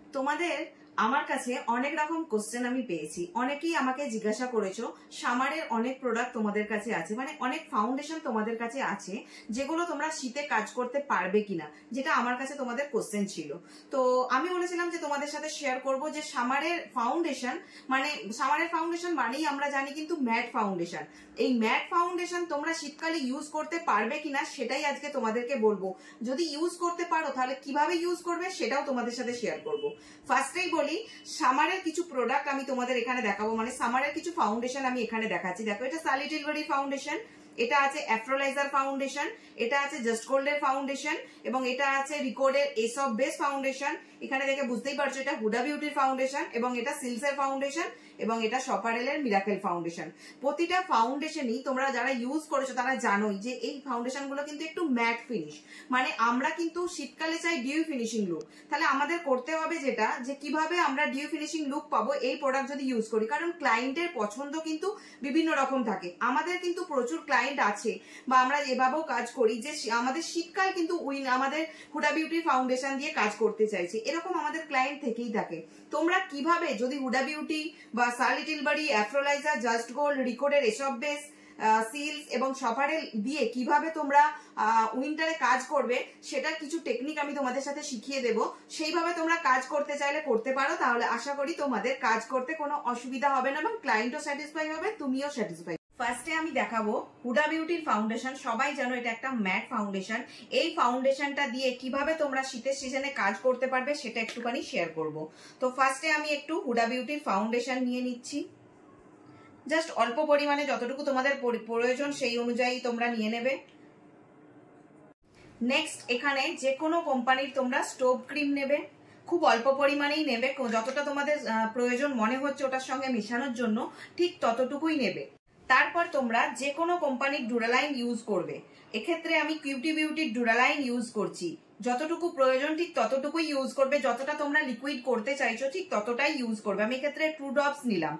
তোমাদের আমার কাছে অনেক রকম কোশ্চেন আমি পেয়েছি, অনেকেই আমাকে জিজ্ঞাসা করেছো সামারের অনেক প্রোডাক্ট তোমাদের কাছে আছে, মানে অনেক ফাউন্ডেশন তোমাদের কাছে আছে যেগুলো তোমরা শীতে কাজ করতে পারবে কিনা, যেটা আমার কাছে তোমাদের কোশ্চেন ছিল। তো আমি বলেছিলাম যে তোমাদের সাথে শেয়ার করব যে সামারের ফাউন্ডেশন মানেই আমরা জানি কিন্তু ম্যাট ফাউন্ডেশন। এই ম্যাট ফাউন্ডেশন তোমরা শীতকালে ইউজ করতে পারবে কিনা সেটাই আজকে তোমাদেরকে বলবো। যদি ইউজ করতে পারো তাহলে কিভাবে ইউজ করবে সেটাও তোমাদের সাথে শেয়ার করব। ফার্স্টেই বলি, সামারের কিছু প্রোডাক্ট আমি তোমাদের এখানে দেখাবো, মানে সামারের কিছু ফাউন্ডেশন আমি এখানে দেখাচ্ছি। দেখো, এটা সালি টিলবারি ফাউন্ডেশন, এটা আছে অ্যাফ্রোলাইজার ফাউন্ডেশন, এটা আছে জাস্ট গোল্ডের ফাউন্ডেশন, এবং এটা আছে রিকোডের এস অফ বেস ফাউন্ডেশন। এখানে দেখে বুঝতেই পারছো এটা হুডা বিউটির ফাউন্ডেশন, এবং এটা সিলসের ফাউন্ডেশন, এবং এটা শপারেলের মিরাকেল ফাউন্ডেশন। প্রতিটা ফাউন্ডেশনই তোমরা যারা ইউজ করেছো তারা জানোই যে এই ফাউন্ডেশন গুলো কিন্তু একটু ম্যাট ফিনিশ, মানে আমরা কিন্তু শীতকালে চাই ডিউ ফিনিশিং লুক। তাহলে আমাদের করতে হবে যেটা, যে কিভাবে আমরা ডিউ ফিনিশিং লুক পাবো এই প্রোডাক্ট যদি ইউজ করি, কারণ ক্লায়েন্টের পছন্দ কিন্তু বিভিন্ন রকম থাকে। আমাদের কিন্তু প্রচুর ক্লায়েন্ট আছে বা আমরা এভাবেও কাজ করি যে আমাদের শীতকাল কিন্তু আমাদের হুডা বিউটি ফাউন্ডেশন দিয়ে কাজ করতে চাইছে, এরকম আমাদের ক্লায়েন্ট থেকেই থাকে। তোমরা কিভাবে যদি হুডা বিউটি বা সালি টিলবারি, অ্যাফ্রোলাইজার, জাস্ট গোল্ড, রিকোডের এস অফ বেস, সিলস এবং শপারেল দিয়ে কিভাবে তোমরা উইন্টারে কাজ করবে সেটার কিছু টেকনিক আমি তোমাদের সাথে শিখিয়ে দেব। সেইভাবে তোমরা কাজ করতে চাইলে করতে পারো, তাহলে আশা করি তোমাদের কাজ করতে কোনো অসুবিধা হবে না এবং ক্লায়েন্টও স্যাটিসফাই হবে, তুমিও স্যাটিসফাই। ফার্স্টে আমি দেখাবো হুডা বিউটির ফাউন্ডেশন। সবাই জানো এটা একটা ম্যাট ফাউন্ডেশন। এই ফাউন্ডেশনটা দিয়ে কিভাবে তোমরা শীতের সিজনে কাজ করতে পারবে সেটা একটুখানি শেয়ার করব। তো ফার্স্টে আমি একটু হুডা বিউটির ফাউন্ডেশন নিয়ে নিচ্ছি, জাস্ট অল্প পরিমাণে, যতটুকু তোমাদের প্রয়োজন সেই অনুযায়ী তোমরা নিয়ে নেবে। নেক্সট, এখানে যে কোনো কোম্পানির তোমরা স্টোভ ক্রিম নেবে, খুব অল্প পরিমাণেই নেবে, যতটা তোমাদের প্রয়োজন মনে হচ্ছে ওটার সঙ্গে মেশানোর জন্য ঠিক ততটুকুই নেবে। তারপর তোমরা যে কোনো কোম্পানির ডুরালাইন ইউজ করবে। এক্ষেত্রে আমি কিউটি বিউটির ডুরালাইন ইউজ করছি। যতটুকু প্রয়োজন ঠিক ততটুকুই ইউজ করবে, যতটা তোমরা লিকুইড করতে চাইছো ঠিক ততটাই ইউজ করবে। আমি এক্ষেত্রে 2 ড্রপস নিলাম।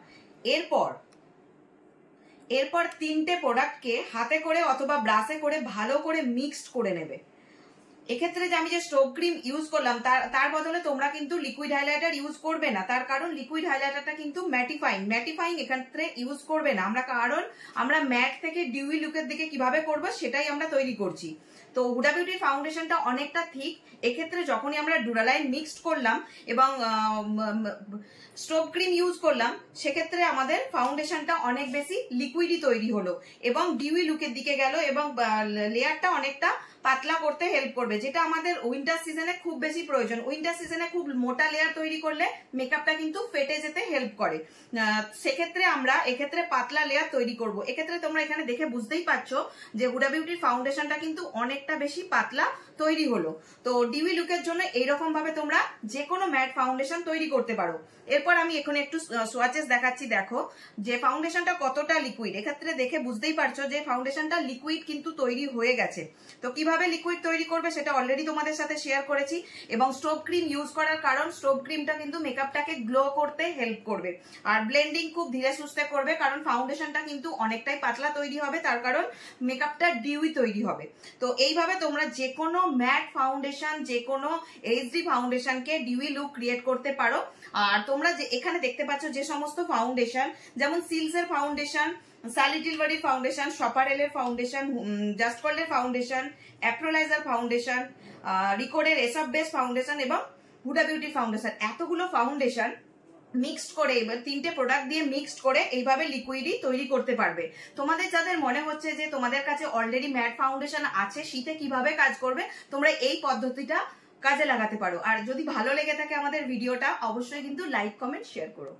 এরপর 3টে প্রোডাক্টকে হাতে করে অথবা ব্রাশে করে ভালো করে মিক্সড করে নেবে। এক্ষেত্রে যে আমি যে স্টোভ ক্রিম ইউজ করলাম তার বদলে তোমরা কিন্তু লিকুইড হাইলাইটার ইউজ করবে না, তার কারণ লিকুইড হাইলাইটারটা কিন্তু ম্যাটিফাইং এক্ষেত্রে ইউজ করবে না কারণ আমরা ম্যাট থেকে ডিউই লুকের দিকে কিভাবে করব সেটাই আমরা তৈরি করছি। তো হুডা বিউটির ফাউন্ডেশনটা অনেকটা থিক, এক্ষেত্রে যখনই আমরা ডুরালাইন মিক্সড করলাম এবং স্টোভ ক্রিম ইউজ করলাম সেক্ষেত্রে আমাদের ফাউন্ডেশনটা অনেক বেশি লিকুইডই তৈরি হলো এবং ডিউই লুকের দিকে গেল এবং লেয়ারটা অনেকটা পাতলা করতে হেল্প করবে, যেটা আমাদের উইন্টার সিজনে খুব বেশি প্রয়োজন। উইন্টার সিজনে খুব মোটা লেয়ার তৈরি করলে মেকআপটা কিন্তু ফেটে যেতে হেল্প করে, সেক্ষেত্রে আমরা এক্ষেত্রে পাতলা লেয়ার তৈরি করব। এক্ষেত্রে তোমরা এখানে দেখে বুঝতেই পারছো যে হুডা বিউটির ফাউন্ডেশনটা কিন্তু অনেকটা বেশি পাতলা তৈরি হলো। তো ডিউই লুকের জন্য এইরকম ভাবে তোমরা যে কোনো ম্যাট ফাউন্ডেশন তৈরি করতে পারো। এরপর আমি এখন একটু সোয়াচেস দেখাচ্ছি, দেখো যে ফাউন্ডেশনটা কতটা লিকুইড। এক্ষেত্রে দেখে বুঝতেই পারছো যে ফাউন্ডেশনটা লিকুইড কিন্তু তৈরি হয়ে গেছে। তো কিভাবে লিকুইড তৈরি করবে সেটা অলরেডি তোমাদের সাথে শেয়ার করেছি, এবং স্টোভ ক্রিম ইউজ করার কারণ স্টোভ ক্রিমটা কিন্তু মেকআপটাকে গ্লো করতে হেল্প করবে আর ব্লেন্ডিং খুব ধীরে সুস্থে করবে, কারণ ফাউন্ডেশনটা কিন্তু অনেকটাই পাতলা তৈরি হবে, তার কারণ মেকআপটা ডিউই তৈরি হবে। তো এইভাবে তোমরা যে কোনো ম্যাট ফাউন্ডেশন, যে কোনো এইচডি ফাউন্ডেশনকে ডিউই লুক ক্রিয়েট করতে পারো। আর তোমরা যে এখানে দেখতে পাচ্ছ যে সমস্ত ফাউন্ডেশন, যেমন সিলসের ফাউন্ডেশন, সালি টিলবারির ফাউন্ডেশন, শপারেলের ফাউন্ডেশন, জাস্ট গোল্ডের ফাউন্ডেশন, অ্যাফ্রোলাইজার ফাউন্ডেশন, রিকোডের এস অফ বেস ফাউন্ডেশন এবং হুডা বিউটি ফাউন্ডেশন, এতগুলো ফাউন্ডেশন মিক্সড করে, এবার 3টে প্রোডাক্ট দিয়ে মিক্সড করে এইভাবে লিকুইডই তৈরি করতে পারবে। তোমাদের যাদের মনে হচ্ছে যে তোমাদের কাছে অলরেডি ম্যাট ফাউন্ডেশন আছে, শীতে কিভাবে কাজ করবে, তোমরা এই পদ্ধতিটা কাজে লাগাতে পারো। আর যদি ভালো লেগে থাকে আমাদের ভিডিওটা, অবশ্যই কিন্তু লাইক, কমেন্ট, শেয়ার করো।